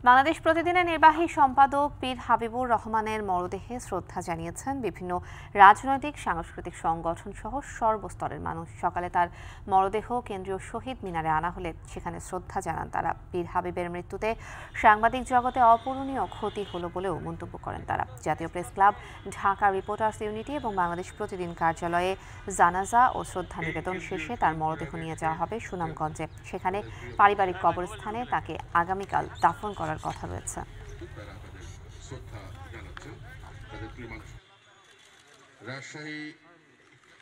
বাংলাদেশ প্রতিদিনের নির্বাহী সম্পাদক পীর হাবিবুর রহমানের মরদেহে শ্রদ্ধা জানিয়েছেন বিভিন্ন রাজনৈতিক সাংস্কৃতিক সংগঠন সহ সর্বস্তরের মানুষ। সকালে তার মরদেহ কেন্দ্রীয় শহীদ মিনারে আনা হলে সেখানে শ্রদ্ধা জানান তারা। পীর হাবিবের মৃত্যুতে সাংবাদিক জগতে অপূরণীয় ক্ষতি হলো বলেও মন্তব্য করেন তারা। Jatiya press club, Dhaka reporters unity এবং বাংলাদেশ প্রতিদিন কার্যালয়ে জানাজা ও শ্রদ্ধা নিবেদন শেষে তার মরদেহ নিয়ে যাওয়া হবে সুনামগঞ্জে। সেখানে পারিবারিক কবরস্থানে তাকে আগামীকাল দাফন করার কথা রয়েছে। রাজশাহী